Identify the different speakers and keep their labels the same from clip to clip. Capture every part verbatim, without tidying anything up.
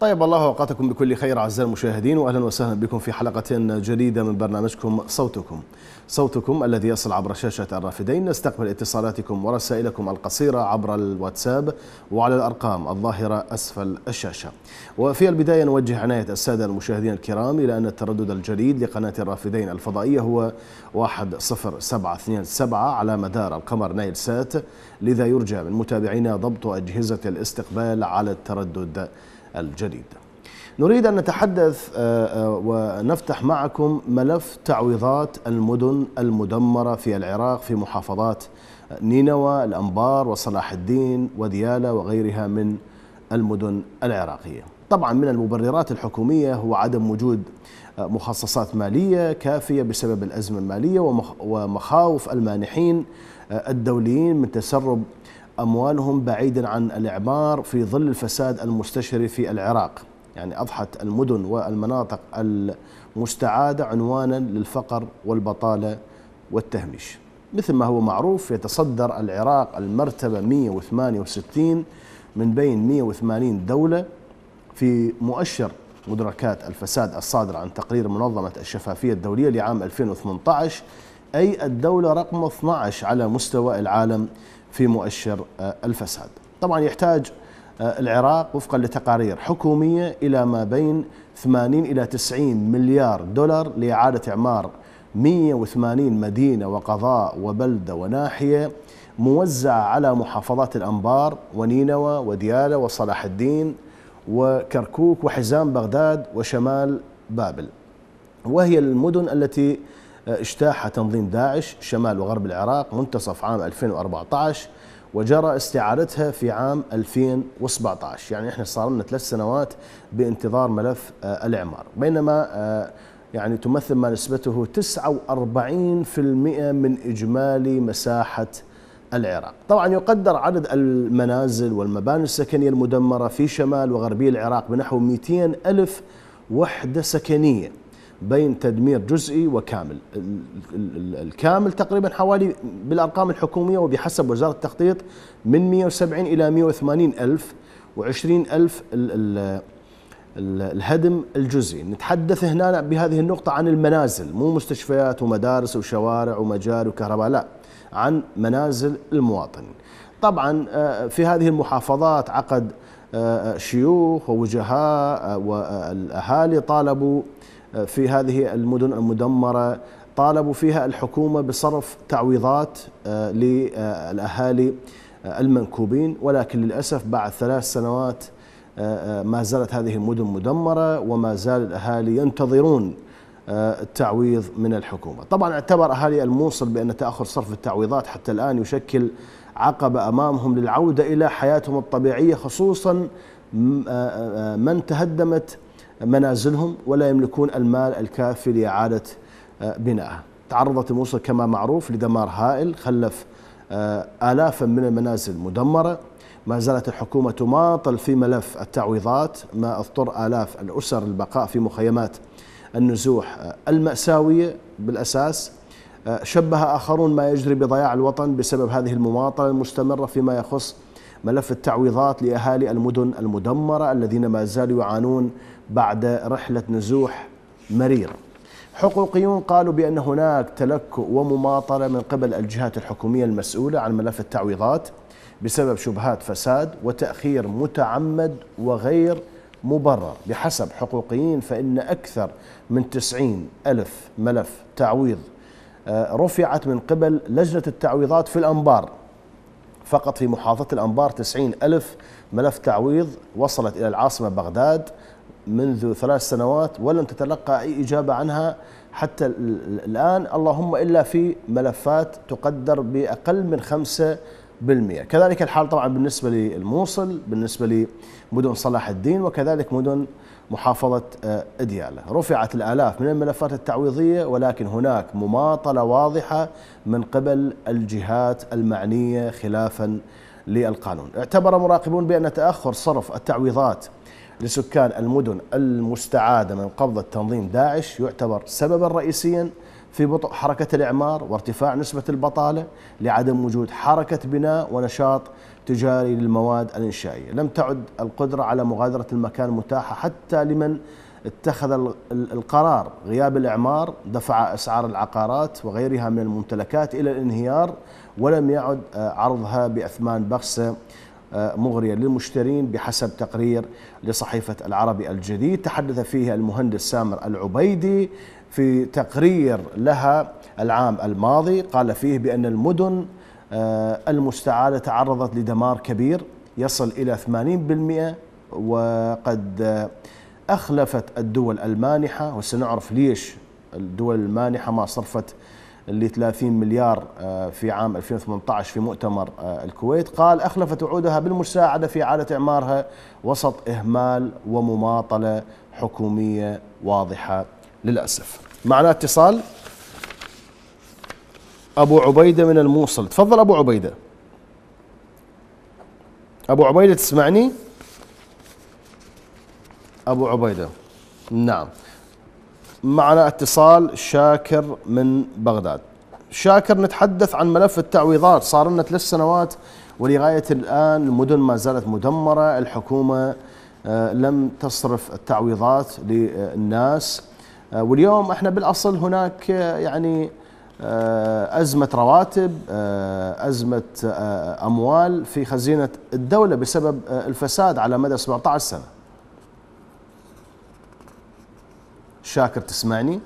Speaker 1: طيب الله أوقاتكم بكل خير أعزائي المشاهدين، وأهلا وسهلا بكم في حلقة جديدة من برنامجكم صوتكم صوتكم الذي يصل عبر شاشة الرافدين. نستقبل اتصالاتكم ورسائلكم القصيرة عبر الواتساب وعلى الأرقام الظاهرة أسفل الشاشة. وفي البداية نوجه عناية السادة المشاهدين الكرام إلى أن التردد الجديد لقناة الرافدين الفضائية هو واحد صفر سبعة اثنين سبعة على مدار القمر نايل سات، لذا يرجى من متابعينا ضبط أجهزة الاستقبال على التردد الجديد. نريد أن نتحدث ونفتح معكم ملف تعويضات المدن المدمرة في العراق في محافظات نينوى، الأنبار وصلاح الدين وديالى وغيرها من المدن العراقية. طبعا من المبررات الحكومية هو عدم وجود مخصصات مالية كافية بسبب الأزمة المالية ومخاوف المانحين الدوليين من تسرب أموالهم بعيدا عن الإعمار في ظل الفساد المستشري في العراق. يعني أضحت المدن والمناطق المستعادة عنوانا للفقر والبطالة والتهميش. مثل ما هو معروف، يتصدر العراق المرتبة مئة وثمانية وستين من بين مئة وثمانين دولة في مؤشر مدركات الفساد الصادر عن تقرير منظمة الشفافية الدولية لعام ألفين وثمانية عشر، أي الدولة رقم اثني عشر على مستوى العالم في مؤشر الفساد. طبعا يحتاج العراق وفقا لتقارير حكومية إلى ما بين ثمانين إلى تسعين مليار دولار لإعادة إعمار مئة وثمانين مدينة وقضاء وبلدة وناحية موزعة على محافظات الأنبار ونينوى وديالى وصلاح الدين وكركوك وحزام بغداد وشمال بابل، وهي المدن التي اجتاح تنظيم داعش شمال وغرب العراق منتصف عام ألفين وأربعة عشر وجرى استعادتها في عام ألفين وسبعة عشر. يعني احنا صار لنا ثلاث سنوات بانتظار ملف الإعمار، بينما يعني تمثل ما نسبته تسعة وأربعين بالمئة من إجمالي مساحة العراق. طبعا يقدر عدد المنازل والمباني السكنية المدمرة في شمال وغربي العراق بنحو مئتين ألف وحدة سكنية بين تدمير جزئي وكامل. الكامل تقريبا حوالي بالأرقام الحكومية وبحسب وزارة التخطيط من مئة وسبعين إلى مئة وثمانين ألف وعشرين ألف الهدم الجزئي. نتحدث هنا بهذه النقطة عن المنازل، مو مستشفيات ومدارس وشوارع ومجاري وكهرباء، لا، عن منازل المواطنين. طبعا في هذه المحافظات عقد شيوخ ووجهاء والأهالي طالبوا في هذه المدن المدمرة، طالبوا فيها الحكومة بصرف تعويضات للأهالي المنكوبين، ولكن للأسف بعد ثلاث سنوات ما زالت هذه المدن مدمرة وما زال الأهالي ينتظرون التعويض من الحكومة. طبعا اعتبر أهالي الموصل بأن تأخر صرف التعويضات حتى الآن يشكل عقبة أمامهم للعودة إلى حياتهم الطبيعية، خصوصا من تهدمت منازلهم ولا يملكون المال الكافي لإعادة بنائها. تعرضت الموصل كما معروف لدمار هائل خلف آلافا من المنازل مدمرة. ما زالت الحكومة تماطل في ملف التعويضات، ما اضطر آلاف الأسر للبقاء في مخيمات النزوح المأساوية بالأساس. شبه آخرون ما يجري بضياع الوطن بسبب هذه المماطلة المستمرة فيما يخص ملف التعويضات لأهالي المدن المدمرة الذين ما زالوا يعانون بعد رحلة نزوح مريرة. حقوقيون قالوا بأن هناك تلكؤ ومماطلة من قبل الجهات الحكومية المسؤولة عن ملف التعويضات بسبب شبهات فساد وتأخير متعمد وغير مبرر. بحسب حقوقيين فإن أكثر من تسعين ألف ملف تعويض رفعت من قبل لجنة التعويضات في الأنبار. فقط في محافظة الأنبار تسعين ألف ملف تعويض وصلت إلى العاصمة بغداد منذ ثلاث سنوات ولم تتلقى أي إجابة عنها حتى الآن، اللهم إلا في ملفات تقدر بأقل من خمسة بالمئة. كذلك الحال طبعا بالنسبة للموصل، بالنسبة لمدن صلاح الدين، وكذلك مدن محافظة ديالى. رفعت الآلاف من الملفات التعويضية، ولكن هناك مماطلة واضحة من قبل الجهات المعنية خلافا للقانون. اعتبر مراقبون بأن تأخر صرف التعويضات لسكان المدن المستعادة من قبضة تنظيم داعش يعتبر سببا رئيسيا في بطء حركة الإعمار وارتفاع نسبة البطالة لعدم وجود حركة بناء ونشاط تجاري للمواد الإنشائية. لم تعد القدرة على مغادرة المكان متاحة حتى لمن اتخذ القرار. غياب الإعمار دفع أسعار العقارات وغيرها من الممتلكات إلى الانهيار، ولم يعد عرضها بأثمان بخسة مغرية للمشترين بحسب تقرير لصحيفة العربي الجديد تحدث فيه المهندس سامر العبيدي في تقرير لها العام الماضي. قال فيه بأن المدن المستعادة تعرضت لدمار كبير يصل إلى ثمانين بالمئة، وقد أخلفت الدول المانحة، وسنعرف ليش الدول المانحة ما صرفت اللي ثلاثين مليار في عام ألفين وثمانية عشر في مؤتمر الكويت. قال أخلفت وعودها بالمساعدة في إعادة إعمارها وسط إهمال ومماطلة حكومية واضحة للأسف. معنا اتصال أبو عبيدة من الموصل. تفضل أبو عبيدة. أبو عبيدة تسمعني؟ أبو عبيدة نعم. معنا اتصال شاكر من بغداد. شاكر، نتحدث عن ملف التعويضات. صار لنا ثلاث سنوات ولغاية الآن المدن ما زالت مدمرة، الحكومة لم تصرف التعويضات للناس، واليوم احنا بالأصل هناك يعني أزمة رواتب، أزمة أموال في خزينة الدولة بسبب الفساد على مدى سبعة عشر سنة. شاكر تسمعني؟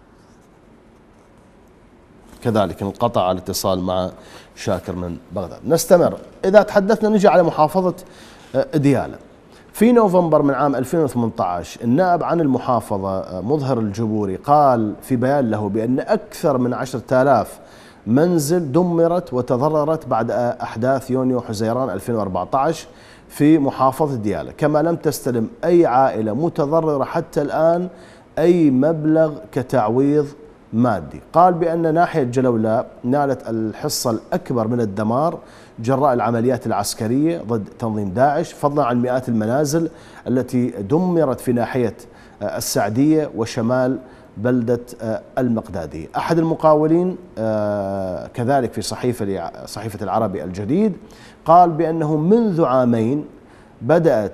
Speaker 1: كذلك انقطع الاتصال مع شاكر من بغداد. نستمر. إذا تحدثنا نجي على محافظة ديالى. في نوفمبر من عام ألفين وثمانية عشر النائب عن المحافظة مظهر الجبوري قال في بيان له بأن أكثر من عشرة آلاف منزل دمرت وتضررت بعد أحداث يونيو حزيران ألفين وأربعة عشر في محافظة ديالى، كما لم تستلم أي عائلة متضررة حتى الآن أي مبلغ كتعويض مادي. قال بأن ناحية جلولاء نالت الحصة الأكبر من الدمار جراء العمليات العسكرية ضد تنظيم داعش، فضلا عن مئات المنازل التي دمرت في ناحية السعدية وشمال بلدة المقدادية. أحد المقاولين كذلك في صحيفة صحيفة العربي الجديد قال بأنه منذ عامين بدأت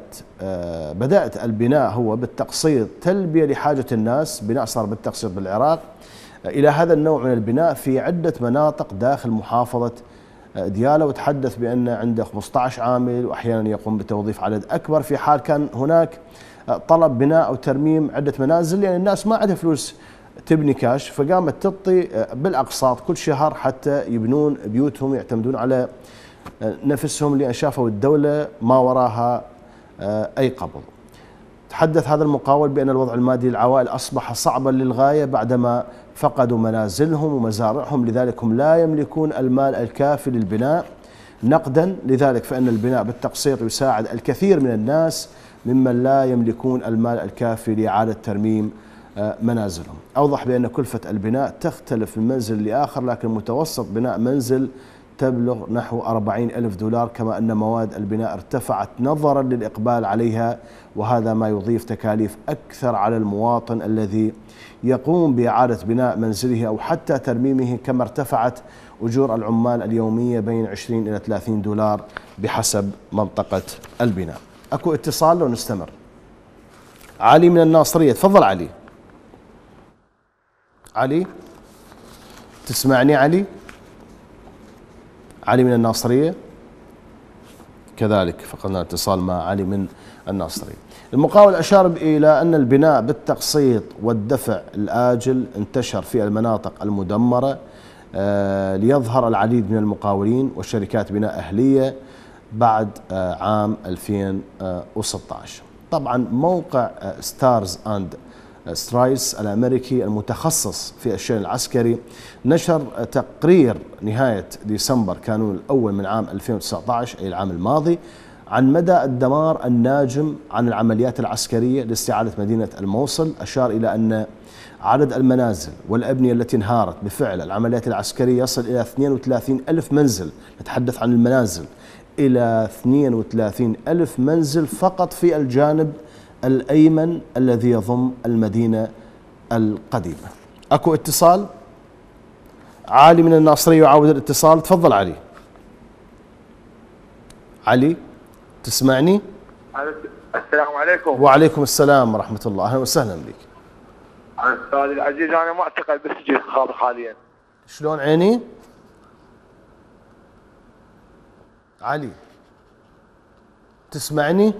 Speaker 1: بدأت البناء هو بالتقسيط تلبية لحاجة الناس. بناء صار بالتقسيط بالعراق إلى هذا النوع من البناء في عدة مناطق داخل محافظة ديالى، وتحدث بأن عنده خمسة عشر عامل وأحيانا يقوم بتوظيف عدد أكبر في حال كان هناك طلب بناء أو ترميم عدة منازل، لأن يعني الناس ما عندها فلوس تبني كاش، فقامت تعطي بالأقساط كل شهر حتى يبنون بيوتهم يعتمدون على نفسهم، لأن شافوا الدولة ما وراها أي قبض. تحدث هذا المقاول بأن الوضع المادي للعوائل أصبح صعبا للغاية بعدما فقدوا منازلهم ومزارعهم، لذلك هم لا يملكون المال الكافي للبناء نقدا، لذلك فإن البناء بالتقسيط يساعد الكثير من الناس ممن لا يملكون المال الكافي لإعادة ترميم منازلهم. أوضح بأن كلفة البناء تختلف من منزل لآخر، لكن متوسط بناء منزل تبلغ نحو أربعين ألف دولار، كما أن مواد البناء ارتفعت نظرا للإقبال عليها، وهذا ما يضيف تكاليف أكثر على المواطن الذي يقوم بإعادة بناء منزله أو حتى ترميمه، كما ارتفعت أجور العمال اليومية بين عشرين إلى ثلاثين دولار بحسب منطقة البناء. أكو اتصال لو نستمر. علي من الناصرية. تفضل علي. علي تسمعني؟ علي علي من الناصرية كذلك فقدنا اتصال مع علي من الناصرية. المقاول أشار إلى أن البناء بالتقسيط والدفع الآجل انتشر في المناطق المدمرة ليظهر العديد من المقاولين وشركات بناء أهلية بعد عام ألفين وستة عشر. طبعا موقع ستارز أند سترايس الأمريكي المتخصص في الشأن العسكري نشر تقرير نهاية ديسمبر كانون الأول من عام ألفين وتسعة عشر أي العام الماضي عن مدى الدمار الناجم عن العمليات العسكرية لاستعادة مدينة الموصل. أشار إلى أن عدد المنازل والأبنية التي انهارت بفعل العمليات العسكرية يصل إلى اثنين وثلاثين ألف منزل. نتحدث عن المنازل إلى اثنين وثلاثين ألف منزل فقط في الجانب الأيمن الذي يضم المدينة القديمة. أكو اتصال. علي من الناصرية يعاود الاتصال. تفضل علي. علي تسمعني؟
Speaker 2: السلام عليكم.
Speaker 1: وعليكم السلام ورحمة الله، أهلا وسهلا بك.
Speaker 2: أستاذي العزيز أنا معتقل بالسجن حاليا.
Speaker 1: شلون عيني؟ علي تسمعني؟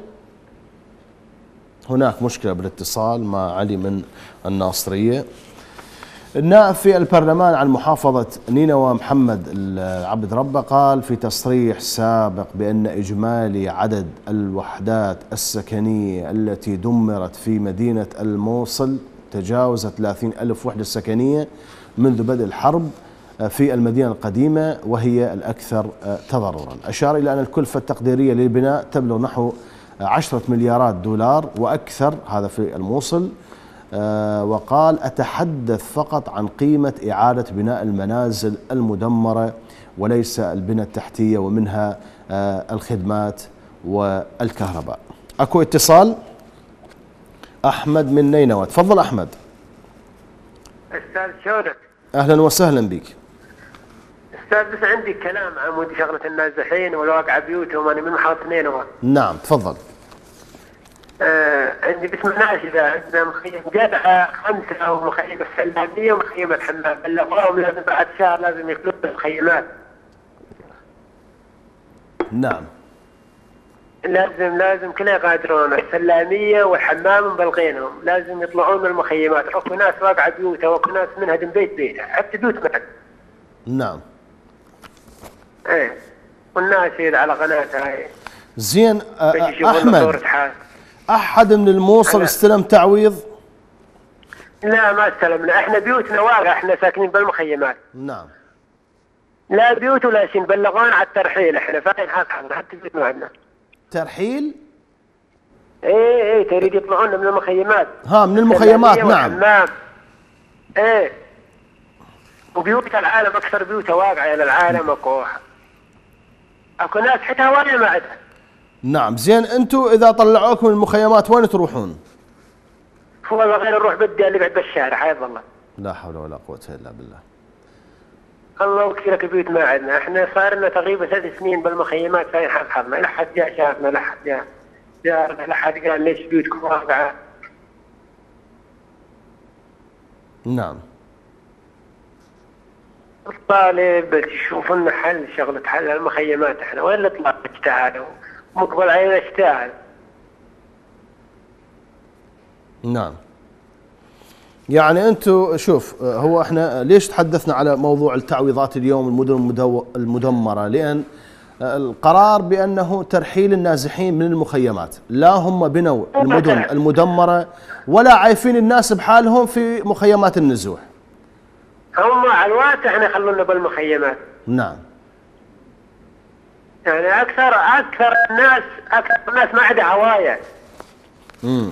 Speaker 1: هناك مشكلة بالاتصال مع علي من الناصرية. النائب في البرلمان عن محافظة نينوى محمد العبد ربه قال في تصريح سابق بأن إجمالي عدد الوحدات السكنية التي دمرت في مدينة الموصل تجاوز ثلاثين ألف وحدة سكنية منذ بدء الحرب في المدينة القديمة وهي الأكثر تضررا. أشار إلى أن الكلفة التقديرية للبناء تبلغ نحو عشرة مليارات دولار وأكثر، هذا في الموصل. وقال أتحدث فقط عن قيمة إعادة بناء المنازل المدمرة وليس البنى التحتية ومنها الخدمات والكهرباء. أكو اتصال. أحمد من نينوى، تفضل أحمد.
Speaker 3: أستاذ شلونك؟
Speaker 1: أهلا وسهلا بك.
Speaker 3: أستاذ بس عندي كلام عن مود شغلة النازحين والواقع بيوتهم، أنا من محافظة نينوى.
Speaker 1: نعم تفضل.
Speaker 3: آه عندي باسم ناشدة، عندنا مخيم جدعة خمسة ومخيم السلامية ومخيم الحمام، بلغوهم لازم بعد شهر لازم يخلون المخيمات.
Speaker 1: نعم.
Speaker 3: لازم لازم كلها يقادرون، السلامية والحمام مبلغينهم، لازم يطلعون من المخيمات، اكو ناس واقعة بيوتها واكو ناس منها دم بيت بيتها، حتى بيوت معك.
Speaker 1: نعم.
Speaker 3: ايه والناس على قناتها هاي.
Speaker 1: زين أحمد، أحد من الموصل استلم تعويض؟
Speaker 3: لا ما استلمنا، احنا بيوتنا واقع، احنا ساكنين بالمخيمات.
Speaker 1: نعم.
Speaker 3: لا بيوت ولا شيء، بلغونا على الترحيل، احنا فاين حالنا حتى بيوت ما عندنا.
Speaker 1: ترحيل؟
Speaker 3: ايه ايه تريد يطلعون من المخيمات.
Speaker 1: ها من المخيمات نعم.
Speaker 3: والحمام. ايه وبيوت العالم اكثر بيوتها واقعة للعالم، اكو اكو ناس حتى هواية ما عندها.
Speaker 1: نعم. زين انتم اذا طلعوكم من المخيمات وين تروحون؟
Speaker 3: والله غير نروح بدي اللي بعد بالشارع حيض الله.
Speaker 1: لا حول ولا قوة الا بالله.
Speaker 3: الله وكيلك بيوت ما عندنا، احنا صار لنا تقريبا ثلاث سنين بالمخيمات فاين حد حظنا، لا حد جاء شافنا، لا حد جاء جارنا، لا حد قال ليش بيوتكم واقعة.
Speaker 1: نعم.
Speaker 3: الطالب تشوف لنا حل، شغلة حل المخيمات، احنا وين نطلع نجتهد مقبل علينا نجتهد.
Speaker 1: نعم. يعني انتم شوف، هو احنا ليش تحدثنا على موضوع التعويضات اليوم المدن المدمرة؟ لأن القرار بأنه ترحيل النازحين من المخيمات، لا هم بنوا المدن المدمرة ولا عايفين الناس بحالهم في مخيمات النزوح.
Speaker 3: هم على الوقت احنا خلونا بالمخيمات.
Speaker 1: نعم.
Speaker 3: يعني اكثر اكثر الناس اكثر الناس ما عندها هوايه.
Speaker 1: امم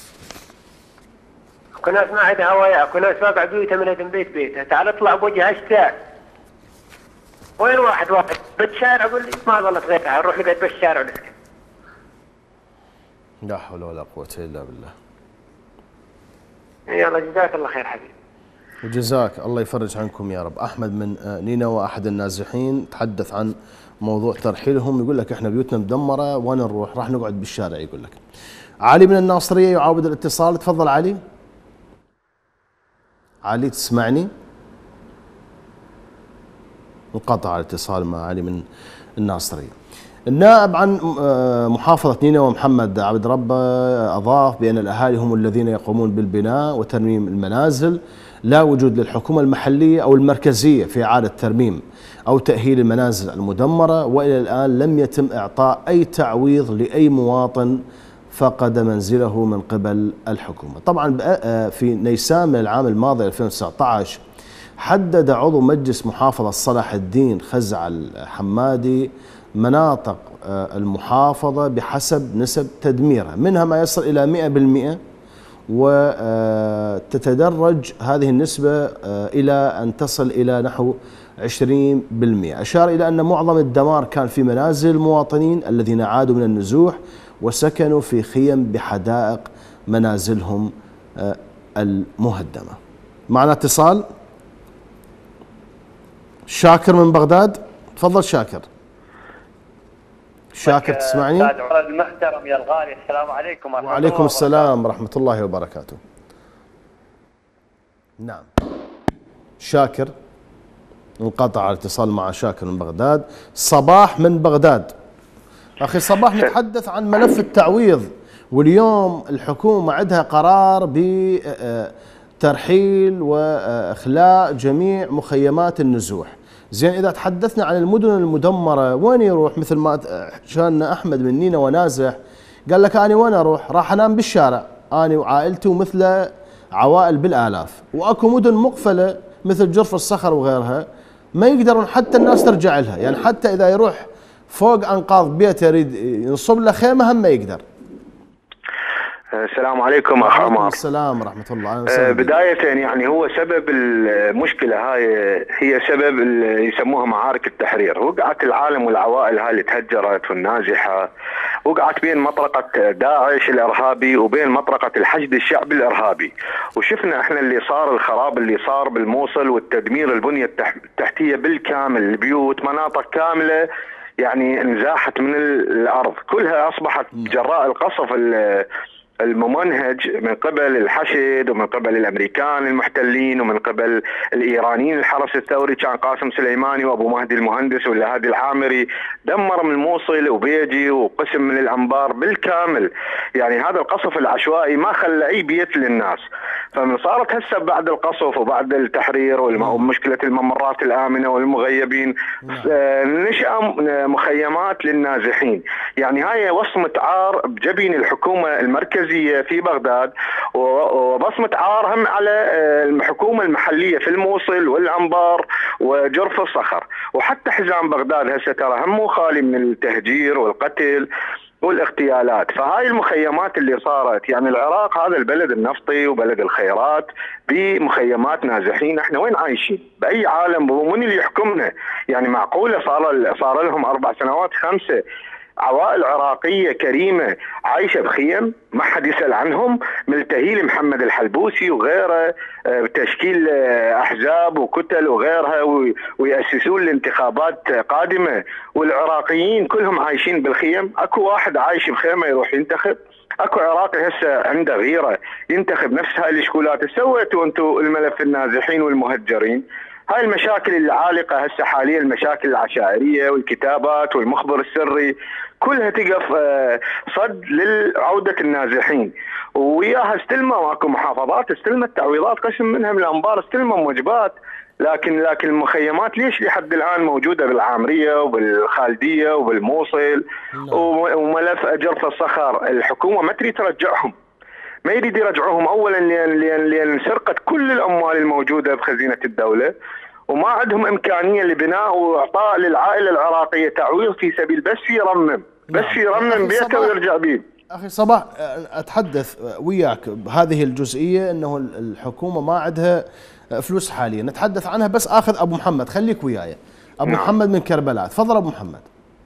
Speaker 3: اكو ناس ما عندها هوايه، اكو ناس واقع بيوتها من هدم بيت بيتها، تعال اطلع بوجه اشتاء. وين واحد واحد بالشارع اقول لي ما ظلت غيرها، نروح نقعد بالشارع ونسكت.
Speaker 1: لا حول ولا قوة الا بالله.
Speaker 3: يلا جزاك الله خير حبيبي.
Speaker 1: وجزاك الله يفرج عنكم يا رب. أحمد من نينوى أحد النازحين تحدث عن موضوع ترحيلهم، يقول لك احنا بيوتنا مدمرة وين نروح؟ راح نقعد بالشارع. يقول لك. علي من الناصرية يعاود الاتصال، تفضل علي. علي تسمعني؟ انقطع الاتصال مع علي من الناصرية. النائب عن محافظة نينوى محمد عبد ربه أضاف بأن الأهالي هم الذين يقومون بالبناء وترميم المنازل، لا وجود للحكومة المحلية أو المركزية في إعادة ترميم أو تأهيل المنازل المدمرة، وإلى الآن لم يتم إعطاء أي تعويض لأي مواطن فقد منزله من قبل الحكومة. طبعا في نيسان من العام الماضي ألفين وتسعة عشر حدد عضو مجلس محافظة صلاح الدين خزع الحمادي مناطق المحافظة بحسب نسب تدميرها، منها ما يصل إلى مئة بالمئة، وتتدرج هذه النسبة إلى أن تصل إلى نحو عشرين بالمئة. أشار إلى أن معظم الدمار كان في منازل المواطنين الذين عادوا من النزوح وسكنوا في خيم بحدائق منازلهم المهدمة. معنا اتصال. شاكر من بغداد، تفضل شاكر. شاكر تسمعني؟
Speaker 4: استاذ ولد المحترم يا الغالي، السلام عليكم ورحمه الله.
Speaker 1: وعليكم السلام ورحمه الله وبركاته. نعم شاكر، انقطع الاتصال مع شاكر من بغداد. صباح من بغداد. اخي صباح، نتحدث عن ملف التعويض، واليوم الحكومه عندها قرار بترحيل واخلاء جميع مخيمات النزوح. زين، اذا تحدثنا عن المدن المدمره وين يروح؟ مثل ما كان احمد من نينا ونازح قال لك انا وين اروح؟ راح انام بالشارع انا وعائلتي ومثله عوائل بالالاف، واكو مدن مقفله مثل جرف الصخر وغيرها ما يقدرون حتى الناس ترجع لها، يعني حتى اذا يروح فوق انقاض بيته يريد ينصب له خيمه هم ما يقدر.
Speaker 5: السلام عليكم اخ عمار.
Speaker 1: وعليكم السلام ورحمه الله.
Speaker 5: أه بدايه يعني هو سبب المشكله هاي هي سبب اللي يسموها معارك التحرير. وقعت العالم والعوائل هاي اللي تهجرت والنازحه، وقعت بين مطرقه داعش الارهابي وبين مطرقه الحشد الشعبي الارهابي، وشفنا احنا اللي صار، الخراب اللي صار بالموصل والتدمير البنيه التحتيه بالكامل، البيوت مناطق كامله يعني انزاحت من الارض كلها، اصبحت جراء القصف الممنهج من قبل الحشد ومن قبل الامريكان المحتلين ومن قبل الايرانيين الحرس الثوري، كان قاسم سليماني وابو مهدي المهندس ولا هادي العامري، دمر من الموصل وبيجي وقسم من الانبار بالكامل. يعني هذا القصف العشوائي ما خلى اي بيت للناس. فمن صارت هسه بعد القصف وبعد التحرير ومشكله الممرات الامنه والمغيبين نشأ مخيمات للنازحين. يعني هاي وصمه عار بجبين الحكومه المركزيه في بغداد، وبصمه عار هم على الحكومه المحليه في الموصل والانبار وجرف الصخر، وحتى حزام بغداد هسه ترى هم مو خالي من التهجير والقتل والاغتيالات. فهاي المخيمات اللي صارت، يعني العراق هذا البلد النفطي وبلد الخيرات بمخيمات نازحين، احنا وين عايشين؟ باي عالم؟ ومن اللي يحكمنا؟ يعني معقوله صار صار لهم اربع سنوات خمسه عوائل عراقيه كريمه عايشه بخيم ما حد يسال عنهم، ملتهي محمد الحلبوسي وغيره بتشكيل احزاب وكتل وغيرها ويأسسون لانتخابات قادمه، والعراقيين كلهم عايشين بالخيم. اكو واحد عايش بخيمه يروح ينتخب؟ اكو عراقي هسه عنده غيره ينتخب نفس هاي الاشكولات؟ سويتوا انتم الملف النازحين والمهجرين؟ هاي المشاكل اللي عالقه هسه حاليا، المشاكل العشائريه والكتابات والمخبر السري كلها تقف صد لعوده النازحين، وياها استلموا اكو محافظات استلمت تعويضات قسم منها من الانبار استلموا موجبات، لكن لكن المخيمات ليش لحد الان موجوده بالعامريه وبالخالديه وبالموصل وملف جرف الصخر؟ الحكومه ما تريد ترجعهم، ما يريد يرجعوهم. اولا لان لان سرقت كل الاموال الموجوده بخزينه الدوله، وما عندهم امكانيه لبناء واعطاء للعائله العراقيه تعويض في سبيل بس يرمم، بس يرمم بيته ويرجع بيه.
Speaker 1: اخي صباح، اتحدث وياك بهذه الجزئيه انه الحكومه ما عندها فلوس حاليا، نتحدث عنها بس اخذ ابو محمد، خليك وياي. ابو نعم. محمد من كربلاء، تفضل ابو محمد.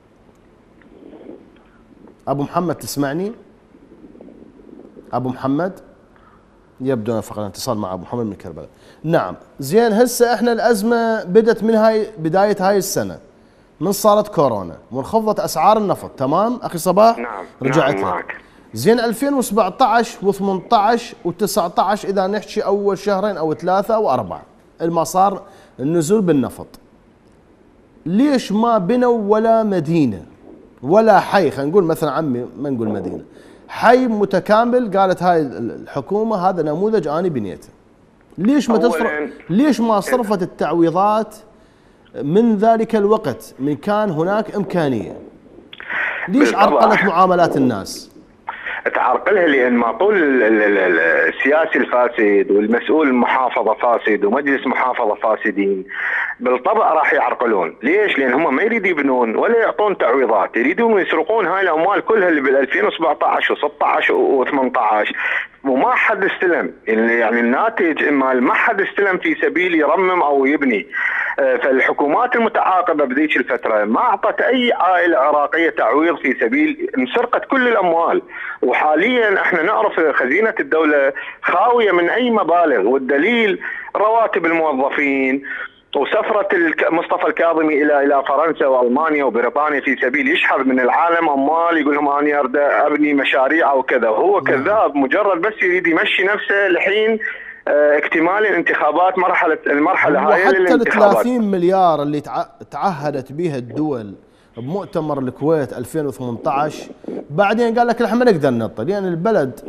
Speaker 1: ابو محمد تسمعني؟ ابو محمد يبدو ان فقد اتصال مع ابو محمد من كربلاء. نعم زين، هسه احنا الازمه بدت من هاي بدايه هاي السنه، من صارت كورونا وانخفضت اسعار النفط، تمام اخي صباح؟
Speaker 5: نعم
Speaker 1: رجعت
Speaker 5: نعم
Speaker 1: معك. زين ألفين وسبعطعش وثمنطعش وتسعطعش اذا نحكي اول شهرين او ثلاثه او اربعه ما صار النزول بالنفط، ليش ما بنوا ولا مدينه ولا حي؟ خلينا نقول مثلا عمي ما نقول مدينه، حي متكامل قالت هاي الحكومه هذا نموذج انا بنيته. ليش ما تصرف؟ ليش ما صرفت التعويضات من ذلك الوقت من كان هناك امكانيه؟ ليش عرقلت معاملات الناس؟
Speaker 5: تعرقلها لان ما طول السياسي الفاسد والمسؤول المحافظه فاسد ومجلس محافظه فاسدين بالطبع راح يعرقلون. ليش؟ لان هم ما يريدوا يبنون ولا يعطون تعويضات، يريدون يسرقون هاي الاموال كلها اللي بال ألفين وسبعطعش وستطعش وثمنطعش وما حد استلم. يعني الناتج اما ما حد استلم في سبيل يرمم او يبني. فالحكومات المتعاقبه بذيك الفتره ما اعطت اي عائله عراقيه تعويض في سبيل، انسرقت كل الاموال، وحاليا احنا نعرف خزينه الدوله خاويه من اي مبالغ، والدليل رواتب الموظفين وسفرة مصطفى الكاظمي إلى إلى فرنسا وألمانيا وبريطانيا في سبيل يشحذ من العالم أموال، يقول لهم أنا أريد أبني مشاريع وكذا، وهو كذاب مجرد بس يريد يمشي نفسه لحين اكتمال الانتخابات. مرحلة المرحلة هاي
Speaker 1: وحتى
Speaker 5: للانتخابات.
Speaker 1: ثلاثين مليار اللي تعهدت بها الدول بمؤتمر الكويت ألفين وثمانية عشر بعدين قال لك احنا ما نقدر نعطي لان يعني البلد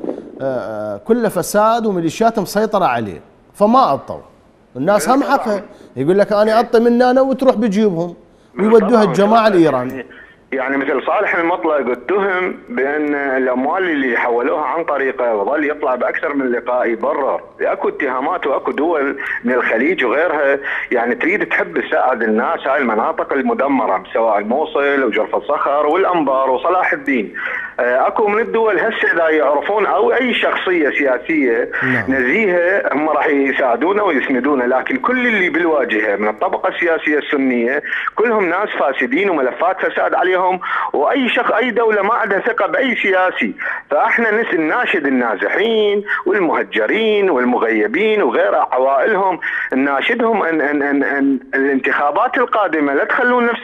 Speaker 1: كله فساد وميليشيات مسيطره عليه، فما عطوا. الناس هم حقها، يقول لك انا اعطي من هنا وتروح بجيبهم ويودوها الجماعه الايران.
Speaker 5: يعني مثل صالح المطلق اتهم بان الاموال اللي حولوها عن طريقه وظل يطلع باكثر من لقاء يبرر. اكو اتهامات واكو دول من الخليج وغيرها يعني تريد تحب تساعد الناس هاي المناطق المدمره سواء الموصل وجرف الصخر والانبار وصلاح الدين. اكو من الدول هسه اذا يعرفون او اي شخصيه سياسيه نعم. نزيهه هم راح يساعدونه ويسندونه، لكن كل اللي بالواجهه من الطبقه السياسيه السنيه كلهم ناس فاسدين وملفات فساد عليهم، واي شخص اي دوله ما عندها ثقه باي سياسي. فاحنا نس نناشد النازحين والمهجرين والمغيبين وغير عوائلهم، نناشدهم ان ان ان, أن الانتخابات القادمه لا تخلون نفس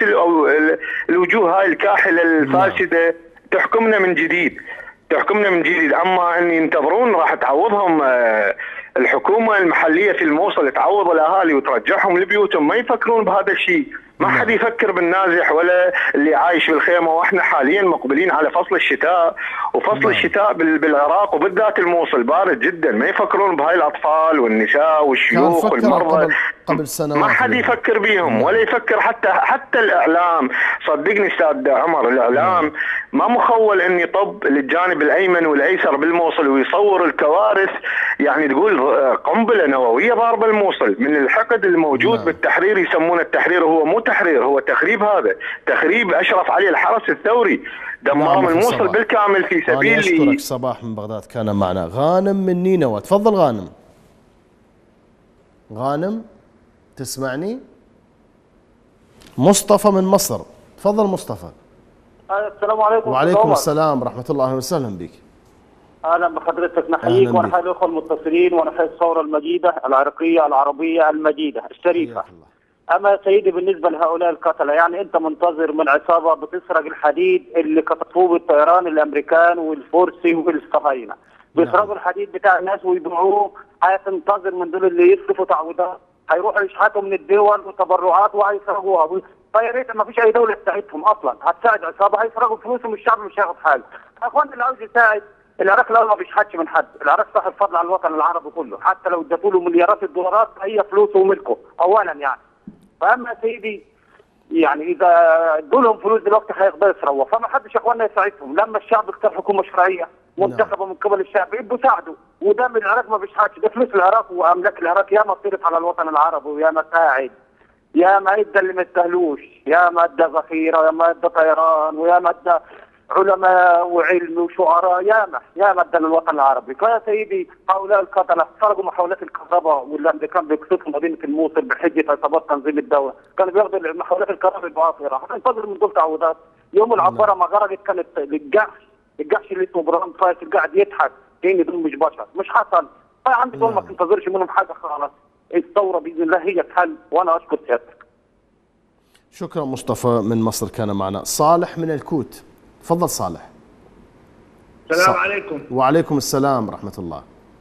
Speaker 5: الوجوه هاي الكاحله الفاسده تحكمنا من جديد، تحكمنا من جديد. اما ان ينتظرون راح تعوضهم الحكومه المحليه في الموصل، تعوض الاهالي وترجعهم لبيوتهم، ما يفكرون بهذا الشيء. ما حد يفكر بالنازح ولا اللي عايش بالخيمه. واحنا حاليا مقبلين على فصل الشتاء، وفصل نعم. الشتاء بالعراق وبالذات الموصل بارد جدا، ما يفكرون بهاي الاطفال والنساء والشيوخ والمرضى.
Speaker 1: قبل, قبل سنوات
Speaker 5: ما حد يفكر بيهم ولا يفكر حتى حتى الاعلام. صدقني استاذ عمر، الاعلام ما مخول ان يطب للجانب الايمن والايسر بالموصل ويصور الكوارث، يعني تقول قنبله نوويه ضاربه الموصل من الحقد الموجود نعم. بالتحرير. يسمونه التحرير، هو مو تحرير، هو تخريب. هذا تخريب اشرف عليه الحرس الثوري، دمرهم الموصل بالكامل في سبيل.
Speaker 1: أنا أشكرك. صباح من بغداد كان معنا. غانم من نينوى، تفضل غانم. غانم تسمعني؟ مصطفى من مصر، تفضل مصطفى.
Speaker 6: السلام عليكم.
Speaker 1: وعليكم السلام ورحمة الله، أهلا وسهلا بك.
Speaker 6: اهلا بحضرتك، نحييك ونحيي الاخوه المتصلين ونحيي الثوره المجيده العرقيه العربيه المجيده الشريفه. اما سيدي بالنسبه لهؤلاء القتله، يعني انت منتظر من عصابه بتسرق الحديد اللي قطفوه بالطيران الامريكان والفرسي والصهاينه، بيسرقوا نعم. الحديد بتاع الناس ويبيعوه، هتنتظر من دول اللي يصرفوا تعويضات، هيروحوا يشحتوا من الدول وتبرعات وهيسرقوها. فيا ريت ما فيش اي دوله تساعدهم اصلا، هتساعد عصابه هيسرقوا فلوسهم، الشعب مش هياخد حاجه. اخوان اللي عاوز يساعد، العراق لا ما بيشحتش من حد، العراق صاحب فضل على الوطن العربي كله، حتى لو اديتوا له مليارات الدولارات هي فلوسه وملكه اولا يعني. فاما سيدي يعني اذا ادوا لهم فلوس دلوقتي هيقدروا يسرقوا، فما حدش يا اخواننا يساعدهم. لما الشعب اختار حكومه شرعيه منتخبه من قبل الشعب يبقوا ساعدوا، وده من العراق ما بيشحتش، ده فلوس العراق واملاك العراق ياما صرف على الوطن العربي وياما ساعد، ياما ادى اللي ما يستاهلوش، ياما ادى ذخيره وياما ادى طيران وياما ادى علماء وعلم وشعراء، ياما ياما ادى للوطن العربي. فيا سيدي هؤلاء القتله سرقوا محاولات الكهرباء والامريكان بيقصفوا مدينه الموصل بحجه عصابات تنظيم الدوله، كانوا بياخذوا محاولات الكهرباء بعاصره، هتنتظر من دول تعويضات. يوم العباره ما غرقت كانت الجحش، الجحش اللي اسمه ابراهيم فايز قاعد يضحك كأن دول مش بشر، مش حصل. فعندك دول ما تنتظرش منهم حاجه خالص، الثوره باذن الله هي تحل، وانا اشكر سيادتك.
Speaker 1: شكرا مصطفى من مصر كان معنا. صالح من الكوت، تفضل صالح.
Speaker 7: السلام عليكم.
Speaker 1: وعليكم السلام ورحمة الله.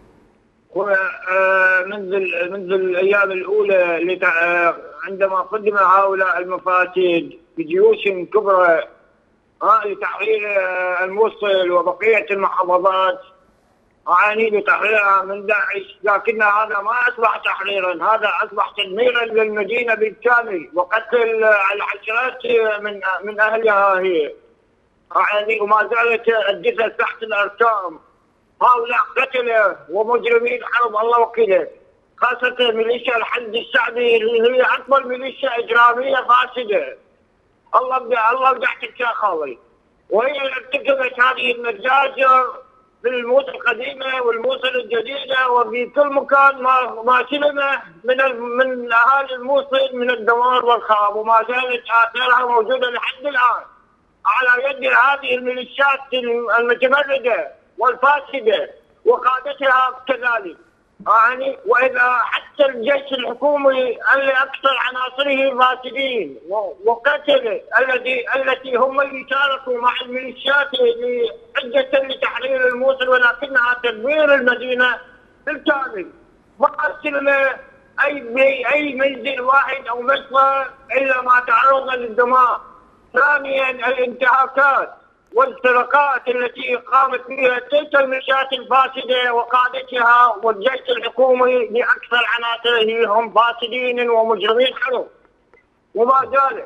Speaker 7: منذ منذ الأيام الأولى اللي عندما قدم هؤلاء المفاسد بجيوش كبرى لتحرير الموصل وبقية المحافظات، أعاني بتحريرها من داعش، لكن هذا ما أصبح تحريرا، هذا أصبح تدميرا للمدينة بالكامل وقتل العشرات من من أهلها هي. يعني وما زالت الجثث تحت الاركام. هؤلاء قتله ومجرمين حرب الله وكيله، خاصه ميليشيا الحشد الشعبي اللي هي اكبر ميليشيا اجراميه فاسده. الله بدأ الله بدعتك يا خالي. وهي ارتكبت هذه المجازر في الموصل القديمه والموصل الجديده وفي كل مكان ما ما سلمه من من اهالي الموصل من الدمار والخراب، وما زالت اثارها موجوده لحد الان على يد هذه الميليشيات المتمرده والفاسده وقادتها كذلك. يعني واذا حتى الجيش الحكومي اللي اكثر عناصره فاسدين وقتله الذي التي هم اللي شاركوا مع الميليشيات حجه لتحرير الموصل ولكنها تدمير المدينه بالكامل. ما ارسل اي اي منزل واحد او مصفى الا ما تعرض للدماء. ثانيا الانتهاكات والسرقات التي قامت بها تلك الميليشيات الفاسده وقادتها والجيش الحكومي باكثر عناصره هم فاسدين ومجرمين حرب. وما ذلك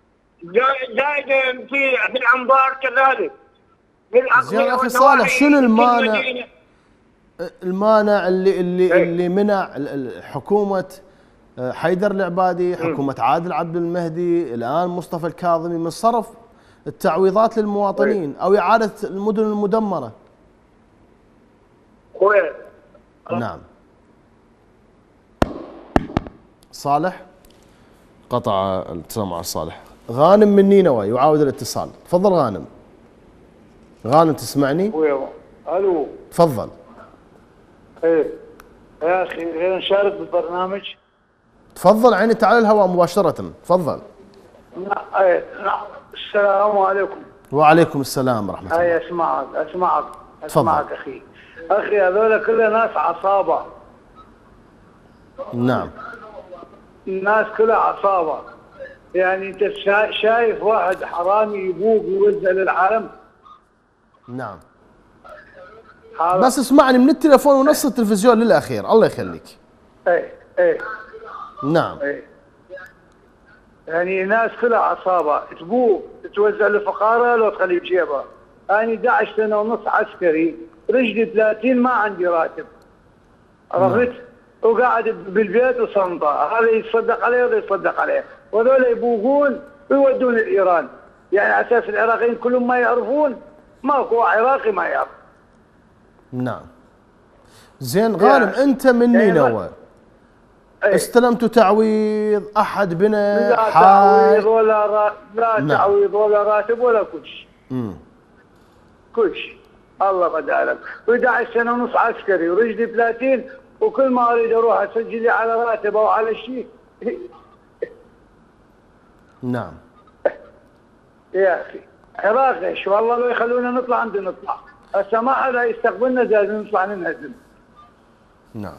Speaker 7: زائد في في الانبار كذلك.
Speaker 1: زين اخي صالح، شنو المانع المانع اللي اللي ايه؟ اللي منع حكومه حيدر العبادي، حكومه عادل عبد المهدي، الان مصطفى الكاظمي من صرف التعويضات للمواطنين او اعاده المدن المدمره؟
Speaker 7: خويا
Speaker 1: نعم. صالح قطع الاتصال مع صالح. غانم من نينوى يعاود الاتصال. تفضل غانم. غانم تسمعني؟
Speaker 8: خويا الو.
Speaker 1: تفضل.
Speaker 8: ايه يا اخي غير نشارك بالبرنامج.
Speaker 1: تفضل عيني، تعال الهواء مباشره. تفضل.
Speaker 8: لا ايه لا. السلام عليكم.
Speaker 1: وعليكم السلام ورحمه الله.
Speaker 8: اي اسمعك اسمعك اسمعك اخي. اخي هذول كلها ناس عصابه.
Speaker 1: نعم.
Speaker 8: الناس كلها عصابه. يعني انت شايف واحد حرامي يبوق ويوزع للعالم؟
Speaker 1: نعم. بس اسمعني من التليفون ونص التلفزيون للاخير الله يخليك.
Speaker 8: ايه ايه.
Speaker 1: نعم.
Speaker 8: ايه. يعني ناس كلها عصابه تبوق توزع للفقراء لو تخلي بجيبها. انا يعني احد عشر سنه ونص عسكري، رجلي ثلاثين ما عندي راتب. عرفت؟ وقاعد بالبيت وصنطه، هذا يتصدق عليه وهذا يتصدق عليه، وهذول يبوقون ويودون لايران. يعني على اساس العراقيين كلهم ما يعرفون، ماكو عراقي ما يعرف.
Speaker 1: نعم. زين غانم يعني انت من نينوى استلمتوا تعويض؟ احد بنا
Speaker 8: لا تعويض ولا را... لا نعم. تعويض ولا راتب ولا كلش.
Speaker 1: امم
Speaker 8: كلش الله بدالك. و11 سنه ونص عسكري ورجلي ثلاثين، وكل ما اريد اروح اسجل لي على راتب او على شيء.
Speaker 1: نعم.
Speaker 8: يا اخي عراق ايش والله لو يخلونا نطلع عندنا نطلع. هسه ما حدا يستقبلنا زاد نطلع ننهزم.
Speaker 1: نعم.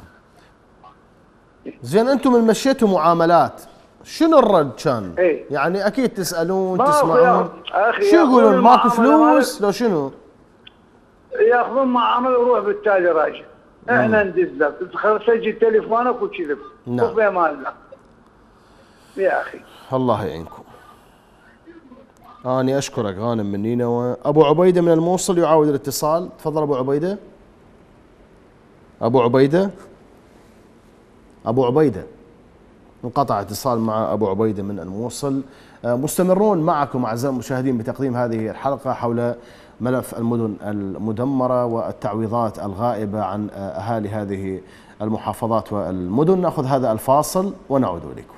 Speaker 1: زين انتم من مشيتوا معاملات، شنو الرد كان؟
Speaker 8: ايه؟
Speaker 1: يعني اكيد تسالون تسمعون،
Speaker 8: شو
Speaker 1: يقولون ماكو فلوس لو شنو؟
Speaker 8: ياخذون معامله وروح بالتالي راجع. احنا ندز لك سجل تليفونك وكذب.
Speaker 1: نعم.
Speaker 8: وفي امان الله. يا اخي.
Speaker 1: الله يعينكم. اني اشكرك غانم من نينوى. ابو عبيده من الموصل يعاود الاتصال. تفضل ابو عبيده. ابو عبيده. ابو عبيده انقطع اتصال مع ابو عبيده من الموصل. مستمرون معكم اعزائي المشاهدين بتقديم هذه الحلقه حول ملف المدن المدمره والتعويضات الغائبه عن اهالي هذه المحافظات والمدن. ناخذ هذا الفاصل ونعود اليكم.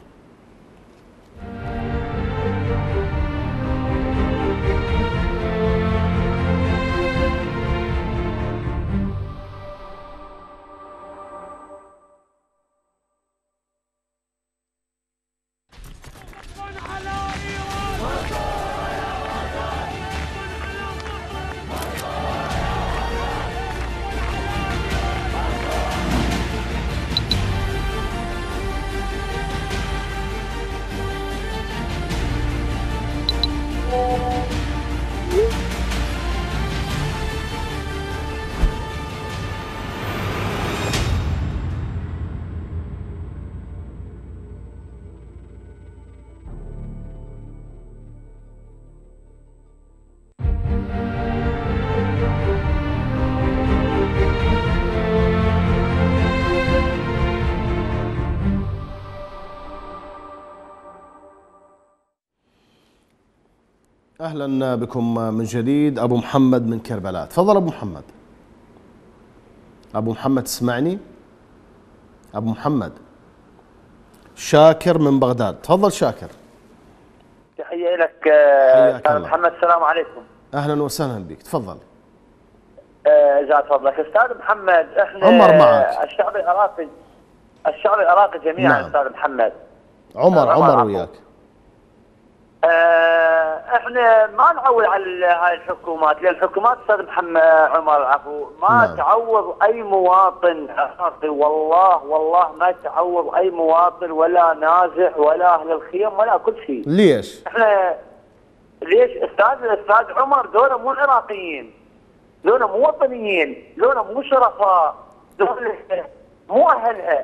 Speaker 1: اهلا بكم من جديد. ابو محمد من كربلاء. تفضل ابو محمد. ابو محمد تسمعني؟ ابو محمد. شاكر من بغداد. تفضل شاكر.
Speaker 4: تحيه لك استاذ محمد. السلام عليكم.
Speaker 1: اهلا وسهلا بك. تفضل.
Speaker 4: جزاك فضلك استاذ محمد. احنا
Speaker 1: عمر معك.
Speaker 4: الشعب العراقي الشعب العراقي جميعا. نعم. استاذ محمد.
Speaker 1: عمر عمر, عمر وياك.
Speaker 4: آه احنا ما نعول على هاي الحكومات، لان الحكومات استاذ محمد عمر عفو ما نعم. تعوض اي مواطن عراقي، والله والله ما تعوض اي مواطن ولا نازح ولا اهل الخيم ولا كل شيء.
Speaker 1: ليش؟
Speaker 4: احنا ليش استاذ استاذ عمر؟ ذولا مو عراقيين، ذولا مو وطنيين، ذولا مو شرفاء، ذولا مو اهلها،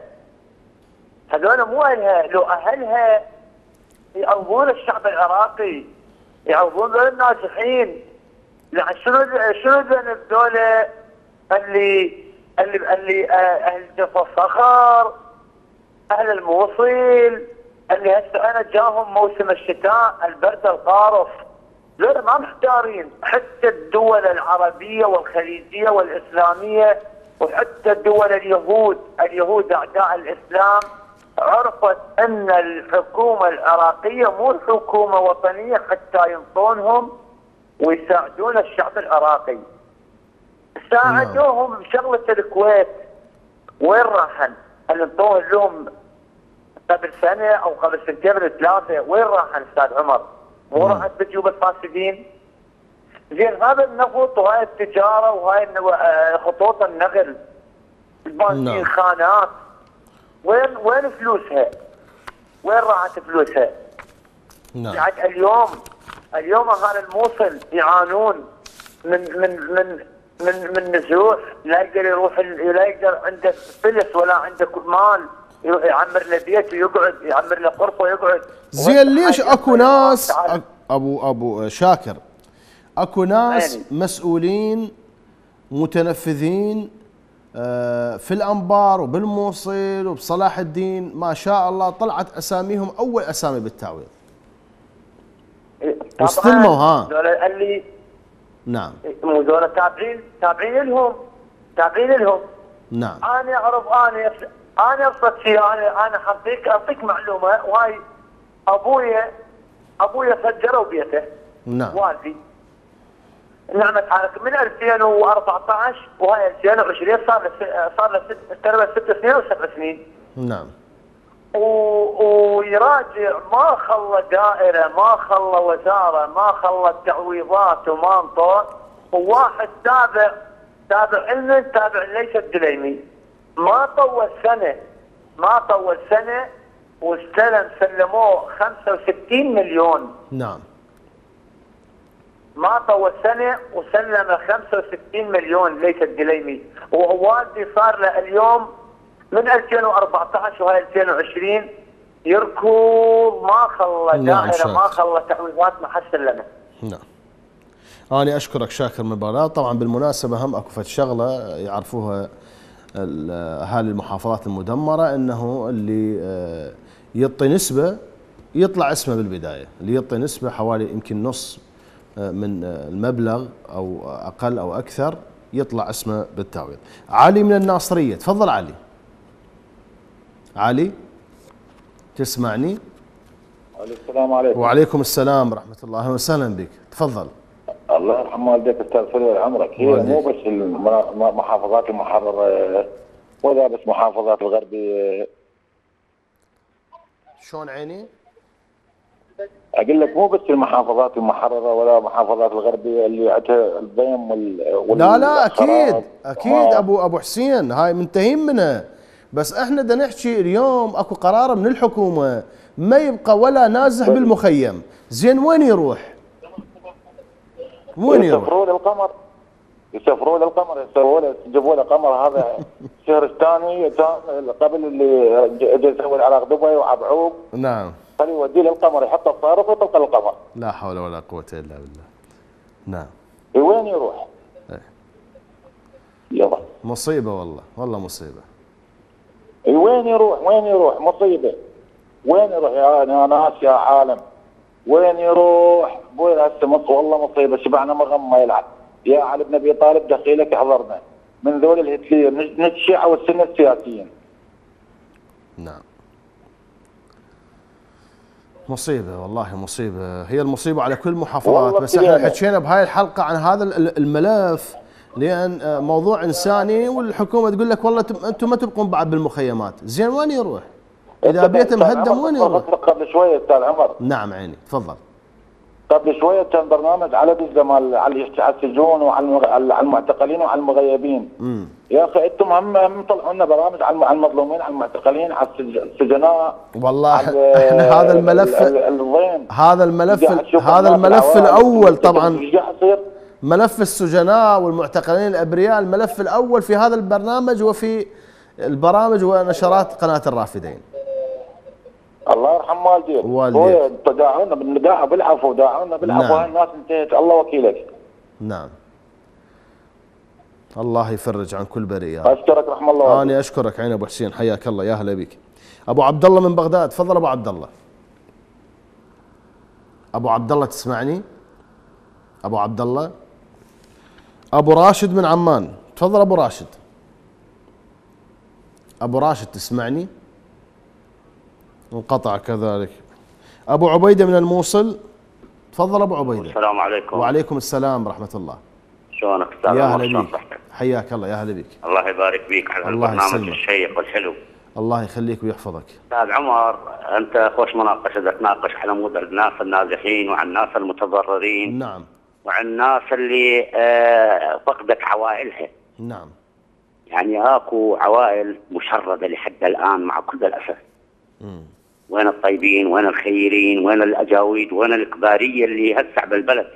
Speaker 4: هذولا مو اهلها. لو اهلها يعوضون الشعب العراقي، يعوضون ذول الناجحين. يعني شنو شنو ذنب ذولا اللي اللي اللي اهل جفا الصخر، اهل الموصل، اللي هسه انا جاهم موسم الشتاء البرد القارف، ذولا ما محتارين. حتى الدول العربيه والخليجيه والاسلاميه وحتى الدول اليهود، اليهود اعداء الاسلام عرفت ان الحكومه العراقيه مو حكومه وطنيه حتى ينطونهم ويساعدون الشعب العراقي. ساعدوهم بشغله الكويت، وين راحن؟ هل انطوه لهم قبل سنه او قبل سنتين ثلاثه؟ وين راحن استاذ عمر؟ مو راحت بجيوب الفاسدين؟ زين هذا النفط وهاي التجاره وهاي خطوط النقل البنزين خانات، وين وين فلوسها؟ وين راحت فلوسها؟
Speaker 1: نعم.
Speaker 4: يعني اليوم اليوم اهل الموصل يعانون من من من من من نزوح، لا يقدر يروح، لا يقدر عنده فلس ولا عنده مال يروح يعمر له بيت ويقعد، يعمر له غرفه ويقعد.
Speaker 1: زين ليش اكو ناس ابو ابو شاكر، اكو ناس مسؤولين متنفذين في الانبار وبالموصل وبصلاح الدين ما شاء الله طلعت اساميهم اول اسامي بالتعويض واستلموا. ها
Speaker 4: اللي
Speaker 1: نعم
Speaker 4: مو ذولا تابعين تابعين لهم تابعين لهم
Speaker 1: نعم.
Speaker 4: انا اعرف انا انا ابسط شيء، انا انا حطيك اعطيك معلومه، وهاي ابويا ابويا فجروا بيته.
Speaker 1: نعم.
Speaker 4: والدي نعمة حالك من ألفين وأربعة عشر وهاي ألفين وعشرين صار له صار له تقريبا ست سنين او سبع سنين.
Speaker 1: نعم.
Speaker 4: ويراجع ما خلى دائره، ما خلى وزاره، ما خلى تعويضات وما انطى. وواحد تابع تابع لنا تابع ليس الدليمي ما طول سنه ما طول سنه واستلم سلموه خمسة وستين مليون.
Speaker 1: نعم.
Speaker 4: ما طول سنه وسلم خمسة وستين مليون ليس الدليمي. ووالدي صار له اليوم من ألفين وأربعة عشر وهي ألفين وعشرين يركض ما خلى
Speaker 1: نعم
Speaker 4: دائره، ما خلى تعويضات، ما حد سلمه.
Speaker 1: نعم. أنا أشكرك شاكر من بغداد. طبعا بالمناسبة هم أكو فد شغلة يعرفوها أهالي المحافظات المدمرة، أنه اللي يعطي نسبة يطلع اسمه بالبداية، اللي يعطي نسبة حوالي يمكن نص من المبلغ أو أقل أو أكثر يطلع اسمه بالتعويض. علي من الناصرية، تفضل علي. علي تسمعني؟
Speaker 9: السلام عليكم.
Speaker 1: وعليكم السلام ورحمة الله، أهلا وسهلا بك، تفضل.
Speaker 9: الله يرحم والديك استاذ فلوي عمرك. هي مو بس المحافظات المحررة ولا بس محافظات الغربية.
Speaker 1: شلون عيني؟
Speaker 9: اقول لك مو بس المحافظات المحررة ولا محافظات الغربية اللي عندها الضيم وال
Speaker 1: لا لا اكيد اكيد آه. ابو ابو حسين هاي منتهين منها، بس احنا بدنا نحكي اليوم اكو قرار من الحكومة ما يبقى ولا نازح بالمخيم. زين وين يروح؟ وين يروح؟
Speaker 9: يسافروا للقمر، يسافروا للقمر، يسووا له يجيبوا له قمر. هذا الشهر الثاني قبل اللي اجى يسوي العراق دبي وعبعوب.
Speaker 1: نعم.
Speaker 9: خليه يوديه للقمر، يحط الصاروخ ويطلق للقمر.
Speaker 1: لا حول ولا قوة الا بالله. نعم.
Speaker 9: وين يروح؟
Speaker 1: ايه.
Speaker 9: يلا.
Speaker 1: مصيبة والله، والله مصيبة.
Speaker 9: اي وين يروح؟ وين يروح؟ مصيبة. وين يروح يا ناس يا عالم؟ وين يروح؟ بوي هسه والله مصيبة. شبعنا مغم ما يلعب. يا علي بن ابي طالب دخيلك احضرنا من ذول الهتلير، نجد الشيعة والسنة السياسيين.
Speaker 1: نعم. مصيبة والله مصيبة، هي المصيبة على كل المحافظات. بس احنا حكينا بهاي الحلقة عن هذا الملف لان موضوع انساني، والحكومه تقول لك والله انتم ما تبقون بعد بالمخيمات، زين وين يروح؟ اذا بيته مهدم وين يروح؟
Speaker 9: قبل شويه استاذ عمر.
Speaker 1: نعم عيني تفضل.
Speaker 9: قبل شويه كان برنامج على دجله مال على السجون وعلى المعتقلين وعلى المغيبين.
Speaker 1: امم
Speaker 9: يا اخي انتم هم هم طلعوا لنا برامج على المظلومين، على المعتقلين، على السجناء.
Speaker 1: والله احنا هذا الملف
Speaker 9: الضيم
Speaker 1: هذا الملف هذا الملف الاول طبعا، ملف السجناء والمعتقلين الابرياء الملف الاول في هذا البرنامج وفي البرامج ونشرات قناه الرافدين.
Speaker 9: الله يرحم والديك.
Speaker 1: والديك
Speaker 9: داعونا بالنداء بالعفو، داعونا بالعفو. نعم. هاي الناس انتهت، الله وكيلك.
Speaker 1: نعم. الله يفرج عن كل بريء.
Speaker 9: اشكرك رحم الله.
Speaker 1: انا اشكرك عين ابو حسين، حياك الله، يا هلا بك. ابو عبد الله من بغداد، تفضل ابو عبد الله. ابو عبد الله تسمعني؟ ابو عبد الله. ابو راشد من عمان، تفضل ابو راشد. ابو راشد تسمعني؟ انقطع كذلك. ابو عبيده من الموصل، تفضل ابو عبيده.
Speaker 10: السلام عليكم.
Speaker 1: وعليكم السلام ورحمه الله.
Speaker 10: شلونك استاذ؟
Speaker 1: يا هلا بيك. حياك الله، يا هلا بيك.
Speaker 10: الله يبارك فيك على البرنامج الشيق والحلو.
Speaker 1: الله يخليك ويحفظك.
Speaker 10: استاذ عمر، انت خوش مناقشه تناقش على مود الناس النازحين وعن الناس المتضررين.
Speaker 1: نعم.
Speaker 10: وعن الناس اللي آه فقدت عوائلها.
Speaker 1: نعم.
Speaker 10: يعني اكو عوائل مشرده لحد الان مع كل الاسف.
Speaker 1: امم
Speaker 10: وين الطيبين؟ وين الخيرين؟ وين الاجاويد؟ وين الكباريه اللي هسع بالبلد؟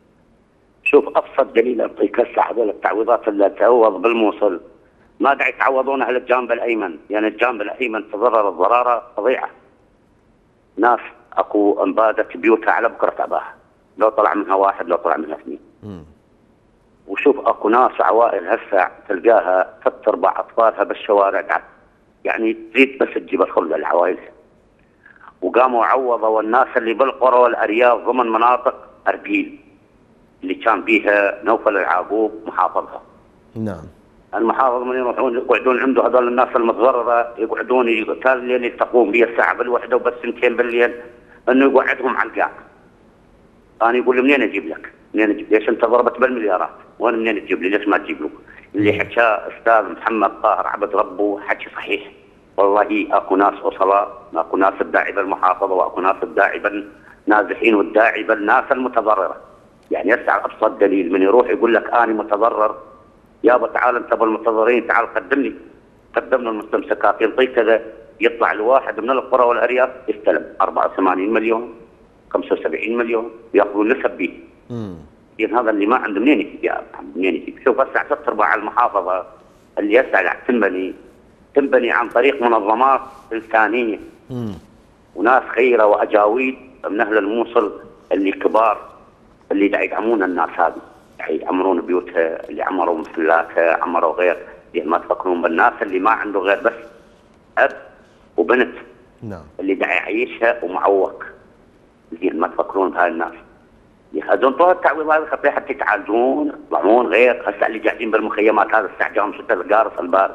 Speaker 10: شوف ابسط دليل اعطيك هسه هذول التعويضات اللي تعوض بالموصل ما داعي يتعوضون اهل الجانب الايمن، يعني الجانب الايمن تضرر ضراره فظيعه. ناس اكو انبادت بيوتها على بكره اباها، لو طلع منها واحد لو طلع منها اثنين.
Speaker 1: امم
Speaker 10: وشوف اكو ناس عوائل هسه تلقاها ثلاث ارباع اطفالها بالشوارع، يعني تريد بس تجيب الخلة لعوائلها. وقاموا عوضوا والناس اللي بالقرى والارياف ضمن مناطق اربيل اللي كان بيها نوفل العاقوب محافظها.
Speaker 1: نعم.
Speaker 10: المحافظ من يروحون يقعدون عنده هذول الناس المتضرره، يقعدون ثالث الليل يلتقون به الساعه بالوحده وبس سنتين بالليل انه يقعدهم على القاع. انا يقول لي منين اجيب لك؟ منين اجيب؟ ليش انت ضربت بالمليارات؟ وانا منين تجيب لي؟ ليش ما تجيب له؟ اللي حكاه استاذ محمد طاهر عبد ربه حكي صحيح. والله اكو ناس اصلاء، اكو ناس الداعي بالمحافظه واكو ناس الداعي بالنازحين والداعي بالناس المتضرره. يعني يسعى ابسط دليل من يروح يقول لك انا متضرر، يابا تعال انت بالمتضررين تعال قدمني، قدمنا المستمسكات ينطيك كذا، يطلع الواحد من القرى والارياف يستلم أربعة وثمانين مليون خمسة وسبعين مليون وياخذون نسب به.
Speaker 1: امم
Speaker 10: يعني هذا اللي ما عنده منين يجيب يا منين يجيب؟ شوف هسه ثلاث ارباع المحافظه اللي هسه قاعد تنبني تنبني عن طريق منظمات انسانيه.
Speaker 1: امم
Speaker 10: وناس خيره واجاويد من اهل الموصل اللي كبار اللي دا يدعمون الناس هذه، يعمرون بيوتها، اللي عمروا محلاتها، عمروا غير، يعني ما تفكرون بالناس اللي ما عنده غير بس اب وبنت.
Speaker 1: نعم.
Speaker 10: اللي دا يعيشها ومعوق. زين ما تفكرون بهاي الناس. ياخذون طول التعويضات هذه حتى يتعالجون، يطلعون غير، هسه اللي قاعدين بالمخيمات هذا استعجام شتى القارص البارد.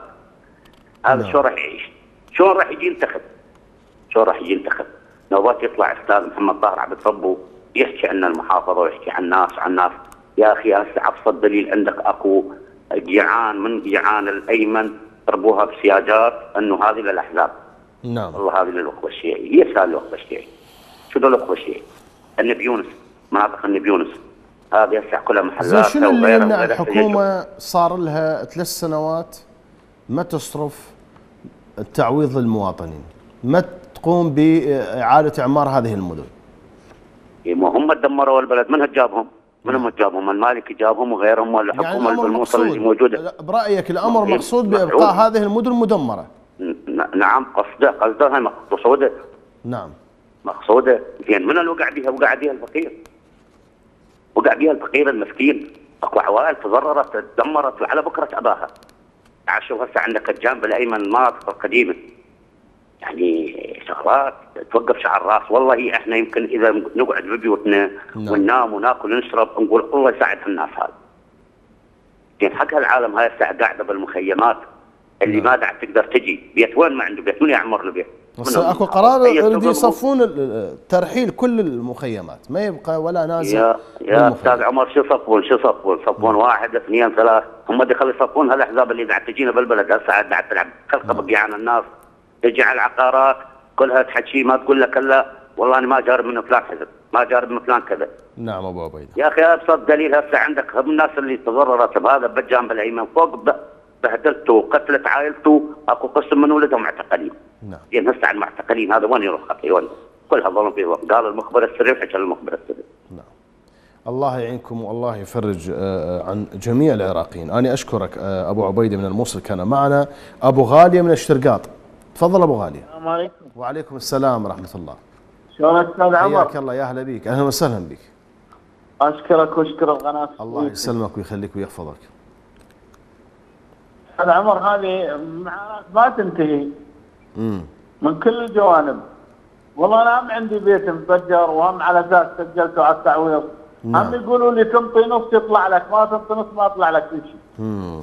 Speaker 10: هذا شو راح يعيش؟ شلون راح يجي ينتخب؟ شلون راح يجي ينتخب؟ نوبات يطلع استاذ محمد طاهر عبد ربه يحكي عن المحافظه ويحكي عن الناس وعن الناس. يا اخي هسه ابسط دليل عندك اكو جيعان من جيعان الايمن ضربوها بسياجات انه هذه للاحزاب.
Speaker 1: نعم.
Speaker 10: والله هذه للاخوه الشيعي، هي سال الاخوه الشيعي. شنو الاخوه الشيعي؟ النبي يونس، مناطق النبي يونس هذه هسه كلها محلات.
Speaker 1: شنو اللي يمنع الحكومه صار لها ثلاث سنوات ما تصرف التعويض للمواطنين؟ ما تقوم باعاده اعمار هذه المدن؟
Speaker 10: ما هم دمروا البلد، من جابهم؟ من هم جابهم؟ المالكي جابهم وغيرهم ولا الحكومه
Speaker 1: يعني
Speaker 10: بالموصل اللي موجوده؟
Speaker 1: برايك الامر مقصود بابقاء هذه المدن مدمره؟
Speaker 10: نعم قصده قصده هاي مقصوده.
Speaker 1: نعم
Speaker 10: مقصوده. زين من اللي وقع بها؟ وقع بها الفقير. وقع بها الفقير المسكين. اكو عوائل تضررت تدمرت وعلى بكره اباها. تعال شوف هسه عندك الجانب الايمن المناطق القديمه. يعني شغلات توقف شعر راس. والله احنا يمكن اذا نقعد ببيوتنا وننام وناكل ونشرب نقول الله يساعد الناس هذه. يعني حق هالعالم هاي الساعه قاعده بالمخيمات اللي ما داعي تقدر تجي، بيت وين ما عنده بيت من يعمر له بيت؟
Speaker 1: بس اكو قرار يريد يصفون ترحيل كل المخيمات، ما يبقى ولا نازل.
Speaker 10: يا يا استاذ عمر شو صفون شو صفون صفون واحد اثنين ثلاث، هم دخلوا يصفون هالاحزاب اللي قاعد تجينا بالبلد هسه قاعد تلعب خلقه بقي عن الناس، تجي على العقارات كلها تحكي ما تقول لك الا والله انا ما جارب من فلان حزب، ما جارب من فلان كذا.
Speaker 1: نعم ابو عبيده.
Speaker 10: يا اخي ابسط دليل هسه عندك هم الناس اللي تضررت بهذا بالجانب الايمن فوق بهدلته وقتلت عائلته، اكو قسم من ولدهم معتقلين. نعم. يعني هسه على المعتقلين هذا وين يروح اخي وين؟ كلها ظلم في ظلم، قال المخبر السري وحكى المخبر السري.
Speaker 1: نعم. الله يعينكم والله يفرج عن جميع العراقيين، انا اشكرك ابو عبيده من الموصل كان معنا، ابو غاليه من الشرقاط. تفضل ابو غاليه.
Speaker 11: السلام عليكم.
Speaker 1: وعليكم السلام ورحمه الله.
Speaker 11: شلونك استاذ عمر؟
Speaker 1: حياك الله يا اهلا بك، اهلا وسهلا بك.
Speaker 11: اشكرك واشكر القناه.
Speaker 1: الله يسلمك ويخليك ويحفظك.
Speaker 11: استاذ عمر هذه ما تنتهي. امم من كل الجوانب. والله انا هم عندي بيت مفجر وهم على اساس سجلته على التعويض. نعم. هم يقولوا لي تنطي نص يطلع لك، ما تنطي نص ما يطلع لك شيء. امم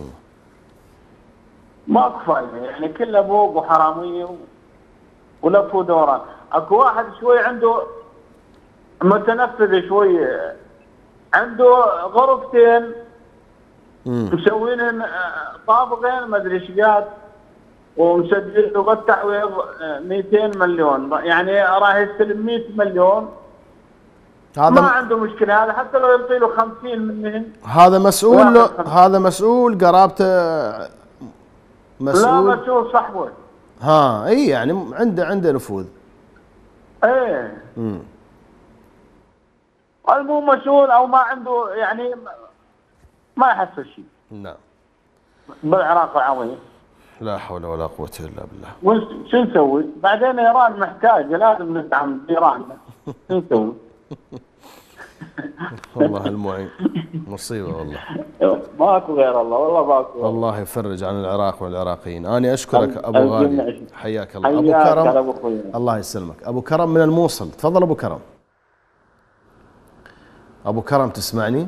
Speaker 11: ماكو فايده يعني كله بوق وحراميه ولف ودوران. اكو واحد شوي عنده متنفذ شوي، عنده غرفتين مسوينهن طابقين ما ادري ايش قاد، ومسجل له التعويض مئتين مليون، يعني راح يستلم مئة مليون. هذا ما عنده مشكله هذا، حتى لو يعطي له خمسين منهن.
Speaker 1: هذا مسؤول هذا مسؤول قرابته مسؤول.
Speaker 11: لا مسؤول صاحبه.
Speaker 1: ها اي يعني عنده عنده نفوذ.
Speaker 11: ايه امم مو مسؤول او ما عنده يعني ما يحصل شيء.
Speaker 1: نعم.
Speaker 11: بالعراق العظيم.
Speaker 1: لا حول ولا قوة الا بالله.
Speaker 11: شو نسوي؟ بعدين ايران محتاجه لازم ندعم ايران. شو نسوي؟
Speaker 1: والله المعين مصيبه والله.
Speaker 11: ماكو غير الله والله ماكو.
Speaker 1: الله يفرج عن العراق والعراقيين، انا اشكرك ابو غالي حياك الله. ابو كرم الله يسلمك. ابو كرم من الموصل، تفضل ابو كرم. ابو كرم تسمعني؟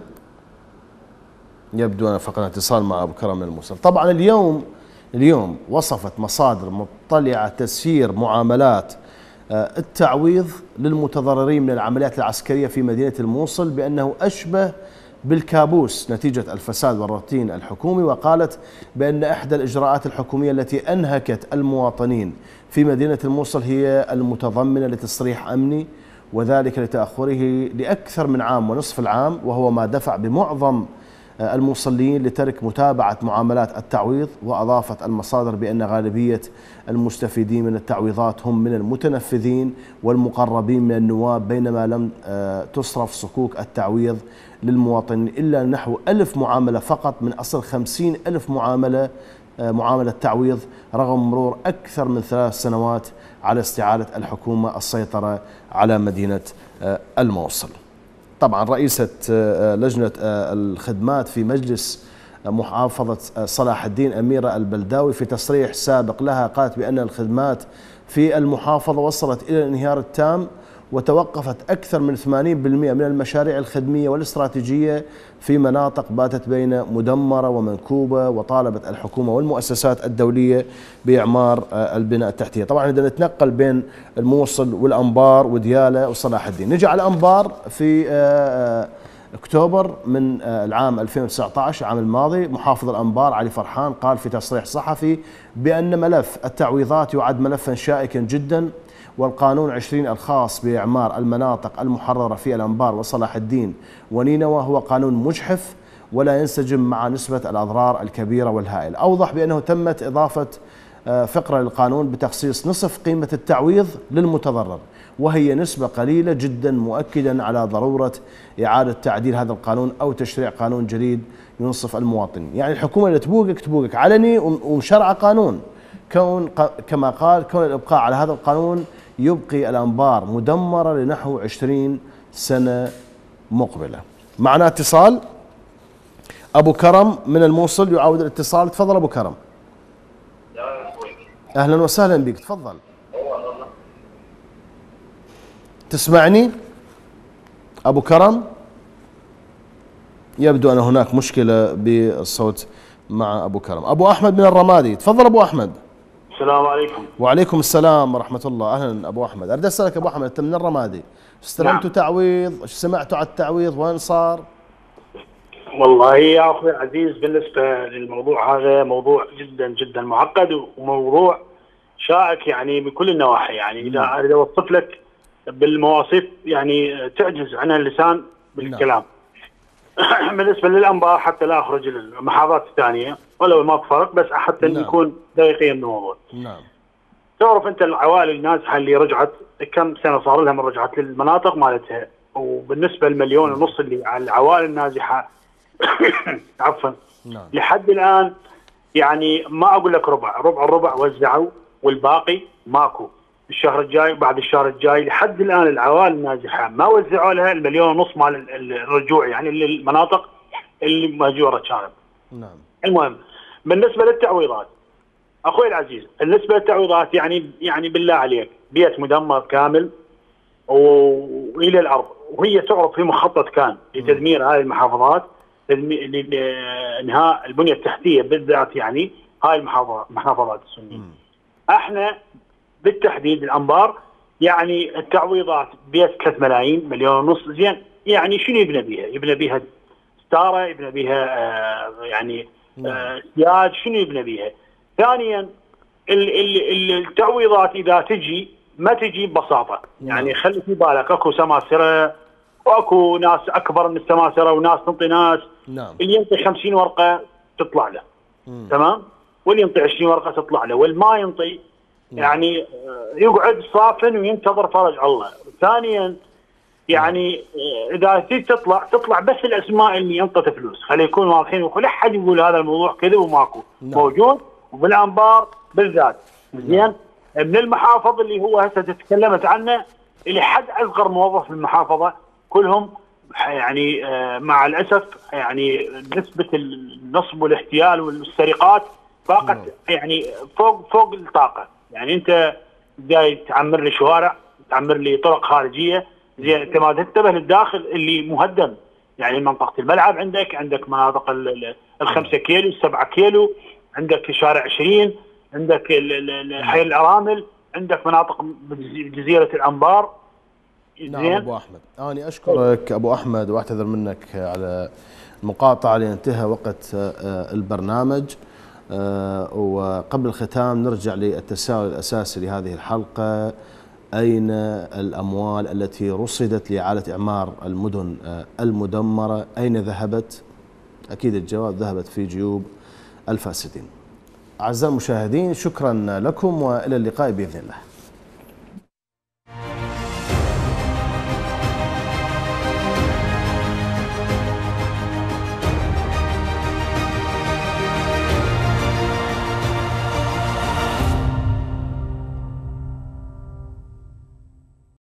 Speaker 1: يبدو أن فقدنا اتصال مع أبو كرم من الموصل. طبعا اليوم اليوم وصفت مصادر مطلعة تسيير معاملات التعويض للمتضررين من العمليات العسكرية في مدينة الموصل بأنه أشبه بالكابوس نتيجة الفساد والروتين الحكومي، وقالت بأن إحدى الإجراءات الحكومية التي أنهكت المواطنين في مدينة الموصل هي المتضمنة لتصريح أمني، وذلك لتأخره لأكثر من عام ونصف العام، وهو ما دفع بمعظم الموصليين لترك متابعة معاملات التعويض. وأضافت المصادر بأن غالبية المستفيدين من التعويضات هم من المتنفذين والمقربين من النواب، بينما لم تصرف صكوك التعويض للمواطنين إلا نحو ألف معاملة فقط من أصل خمسين ألف معاملة معاملة تعويض، رغم مرور أكثر من ثلاث سنوات على استعادة الحكومة السيطرة على مدينة الموصل. طبعا رئيسة لجنة الخدمات في مجلس محافظة صلاح الدين أميرة البلداوي في تصريح سابق لها قالت بأن الخدمات في المحافظة وصلت إلى الانهيار التام، وتوقفت أكثر من ثمانين بالمئة من المشاريع الخدمية والاستراتيجية في مناطق باتت بين مدمرة ومنكوبة، وطالبت الحكومة والمؤسسات الدولية بإعمار البناء التحتية. طبعا بدنا نتنقل بين الموصل والأنبار وديالى وصلاح الدين. نجي على الأنبار. في أكتوبر من العام ألفين وتسعة عشر العام الماضي، محافظ الأنبار علي فرحان قال في تصريح صحفي بأن ملف التعويضات يعد ملفا شائكا جدا، والقانون عشرين الخاص بإعمار المناطق المحررة في الأنبار وصلاح الدين ونينوى هو قانون مجحف ولا ينسجم مع نسبة الأضرار الكبيرة والهائلة. أوضح بأنه تمت إضافة فقرة للقانون بتخصيص نصف قيمة التعويض للمتضرر، وهي نسبة قليلة جدا، مؤكدا على ضرورة إعادة تعديل هذا القانون أو تشريع قانون جديد ينصف المواطن. يعني الحكومة اللي تبوقك تبوقك علني ومشرع قانون، كون كما قال كون الإبقاء على هذا القانون يبقي الأنبار مدمرة لنحو عشرين سنة مقبلة. معنا اتصال. أبو كرم من الموصل يعاود الاتصال. تفضل أبو كرم. أهلا وسهلا بك، تفضل. تسمعني أبو كرم؟ يبدو أن هناك مشكلة بالصوت مع أبو كرم. أبو أحمد من الرمادي، تفضل أبو أحمد.
Speaker 12: السلام عليكم.
Speaker 1: وعليكم السلام ورحمة الله. أهلا أبو أحمد. أريد أسألك أبو أحمد، أنت من الرمادي، استلمتوا نعم. تعويض؟ إيش سمعتوا على التعويض؟ وين صار؟
Speaker 12: والله يا أخوي العزيز، بالنسبة للموضوع هذا موضوع جدا جدا معقد وموضوع شائك يعني من كل النواحي. يعني إذا أريد أوصف لك بالمواصيف يعني تعجز عنها اللسان بالكلام. نعم. بالنسبة للأنبار حتى لا أخرج المحافظات الثانية ولو ما فرق، بس حتى نعم. نكون دقيقين بالموضوع.
Speaker 1: نعم.
Speaker 12: تعرف أنت العوائل النازحة اللي رجعت كم سنة صار لها من رجعت للمناطق مالتها، وبالنسبة للمليون ونص اللي على العوائل النازحة عفوا
Speaker 1: نعم.
Speaker 12: لحد الآن يعني ما أقول لك ربع ربع الربع وزعوا والباقي ماكو. الشهر الجاي وبعد الشهر الجاي لحد الآن العوائل النازحة ما وزعوا لها المليون ونص مال الرجوع يعني للمناطق اللي مهجورة كانت.
Speaker 1: نعم.
Speaker 12: المهم بالنسبة للتعويضات أخوي العزيز، بالنسبة للتعويضات يعني يعني بالله عليك بيت مدمر كامل وإلى الأرض، وهي تعرف في مخطط كان لتدمير هذه المحافظات لإنهاء البنية التحتية بالذات يعني هاي المحافظات المحافظات السنية. احنا بالتحديد الأنبار يعني التعويضات بيت ثلاثة ملايين مليون ونص. زين يعني شنو يبنى بيها؟ يبنى بيها ستارة، يبنى بيها آه يعني آه سياج، شنو يبنى بيها؟ ثانيا التعويضات اذا تجي ما تجي ببساطه، يعني خلي في بالك اكو سماسره واكو ناس اكبر من السماسره وناس تنطي ناس.
Speaker 1: نعم.
Speaker 12: اللي ينطي خمسين ورقه تطلع له. مم. تمام؟ واللي ينطي عشرين ورقه تطلع له، والما ينطي يعني يقعد صافن وينتظر فرج الله. ثانيا يعني اذا تيجي تطلع تطلع بس الاسماء اللي انطت فلوس، خلي يكونوا واضحين ولا حد يقول هذا الموضوع كذا وماكو. نعم. موجود وبالانبار بالذات. زين من المحافظ اللي هو هسه تكلمت عنه اللي حد اصغر موظف في المحافظه كلهم يعني آه مع الاسف يعني نسبه النصب والاحتيال والسرقات فاقت يعني فوق فوق الطاقه. يعني انت جاي تعمر لي شوارع، تعمر لي طرق خارجيه، زين انت ما تنتبه للداخل اللي مهدم. يعني منطقه الملعب عندك عندك مناطق الخمسة كيلو السبعة كيلو، عندك شارع عشرين، عندك حي الارامل، عندك مناطق جزيره الانبار.
Speaker 1: نعم ابو احمد، انا اشكرك ابو احمد واعتذر منك على المقاطعه لانتهى وقت البرنامج. وقبل الختام نرجع للتساؤل الاساسي لهذه الحلقه: اين الاموال التي رصدت لاعاده اعمار المدن المدمره؟ اين ذهبت؟ اكيد الجواب ذهبت في جيوب الفاسدين. أعزائي المشاهدين، شكرا لكم والى اللقاء باذن الله.